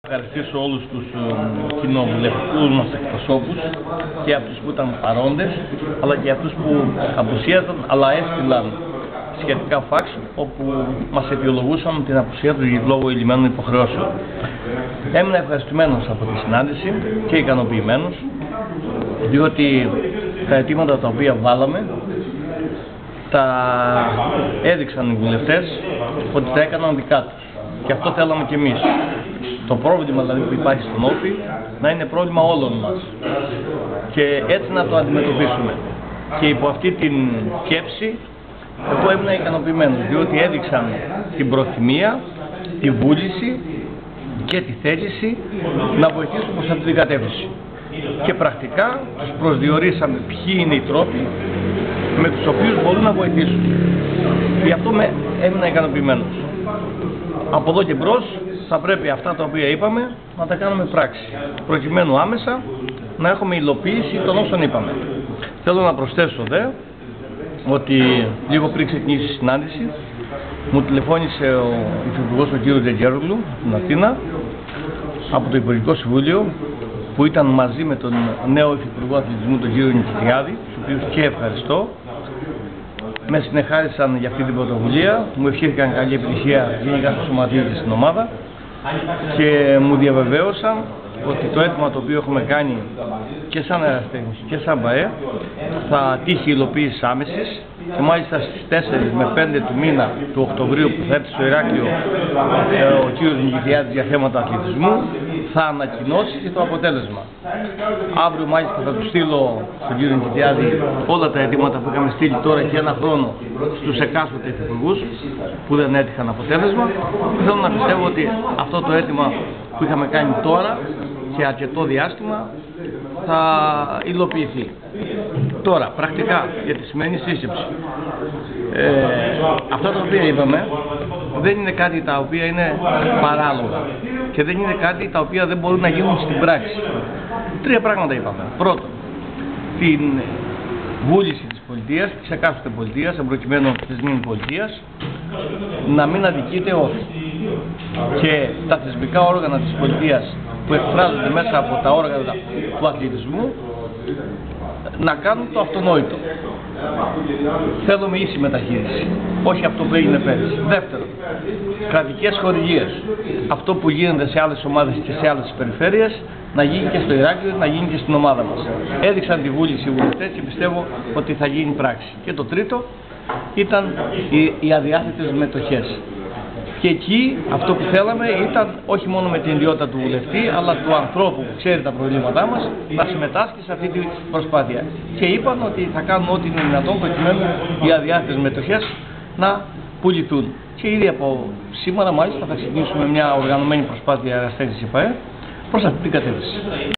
Ευχαριστήσω όλους τους κοινοβουλευτικούς μας εκπροσώπους και αυτούς που ήταν παρόντες, αλλά και αυτούς που απουσίαζαν, αλλά έστειλαν σχετικά φάξ όπου μας αιτιολογούσαν την απουσία τους λόγω ηλυμένων υποχρεώσεων. Έμεινα ευχαριστημένος από τη συνάντηση και ικανοποιημένος, διότι τα αιτήματα τα οποία βάλαμε τα έδειξαν οι βουλευτές ότι τα έκαναν δικά τους. Και αυτό θέλαμε κι εμείς. Το πρόβλημα δηλαδή που υπάρχει στον Όφη να είναι πρόβλημα όλων μας και έτσι να το αντιμετωπίσουμε. Και υπό αυτή την σκέψη εγώ ήμουν ικανοποιημένος, διότι έδειξαν την προθυμία, τη βούληση και τη θέληση να βοηθήσουν προς αυτή την κατεύθυνση. Και πρακτικά τους προσδιορίσαμε ποιοι είναι οι τρόποι με τους οποίους μπορούν να βοηθήσουν. Γι' αυτό έμεινα ικανοποιημένος. Από εδώ και μπρος θα πρέπει αυτά τα οποία είπαμε να τα κάνουμε πράξη, προκειμένου άμεσα να έχουμε υλοποίηση των όσων είπαμε. Θέλω να προσθέσω ότι λίγο πριν ξεκινήσει η συνάντηση μου τηλεφώνησε ο Υφυπουργός, ο κ. Τζεντζέρογλου, στην Αθήνα, από το Υπουργικό Συμβούλιο, που ήταν μαζί με τον νέο Υφυπουργό Αθλητισμού, τον κ. Νικητιάδη, τους οποίους και ευχαριστώ. Με συνεχάρισαν για αυτή την πρωτοβουλία, μου ευχήθηκαν καλή επιτυχία γενικά στο σωματείο και στην ομάδα και μου διαβεβαίωσαν ότι το αίτημα το οποίο έχουμε κάνει και σαν Εραστέχνης και σαν ΠΑΕ θα τύχει υλοποίηση άμεσης και μάλιστα στις 4 με 5 του μήνα του Οκτωβρίου που θα έρθει στο Ηράκλειο ο κ. Νικητιάδης για θέματα αθλητισμού θα ανακοινώσει και το αποτέλεσμα. Αύριο μάλιστα θα του στείλω στον κ. Νικητιάδη όλα τα αιτήματα που είχαμε στείλει τώρα και ένα χρόνο στους εκάστοτε υφυπουργούς που δεν έτυχαν αποτέλεσμα. Θέλω να πιστεύω ότι αυτό το αίτημα που είχαμε κάνει τώρα και αρκετό διάστημα θα υλοποιηθεί. Τώρα, πρακτικά, για τη σημερινή σύσκεψη. Αυτά τα οποία είπαμε δεν είναι κάτι τα οποία είναι παράλογα και δεν είναι κάτι τα οποία δεν μπορούν να γίνουν στην πράξη. 3 πράγματα είπαμε. Πρώτον, την βούληση της πολιτείας, της εκάστοτε πολιτείας, εμπροκειμένου της μήνυ πολιτείας, να μην αδικείται Όφη. Και τα θεσμικά όργανα της πολιτείας που εκφράζονται μέσα από τα όργανα του αθλητισμού να κάνουν το αυτονόητο. Θέλουμε ίση μεταχείριση, όχι αυτό που έγινε πέρυσι. Δεύτερον, κρατικές χορηγίες. Αυτό που γίνεται σε άλλες ομάδες και σε άλλες περιφέρειες να γίνει και στο Ηράκλειο, να γίνει και στην ομάδα μας. Έδειξαν τη βούληση οι βουλευτές και πιστεύω ότι θα γίνει πράξη. Και το τρίτο ήταν οι αδιάθετες μετοχές. Και εκεί αυτό που θέλαμε ήταν όχι μόνο με την ιδιότητα του βουλευτή, αλλά του ανθρώπου που ξέρει τα προβλήματά μας, να συμμετάσχει σε αυτή την προσπάθεια. Και είπαν ότι θα κάνουν ό,τι είναι δυνατόν προκειμένου οι αδιάθετες μετοχές να πουληθούν. Και ήδη από σήμερα μάλιστα θα ξεκινήσουμε μια οργανωμένη προσπάθεια Εραστέχνης ΕΠΑΕ προς αυτή την κατεύθυνση.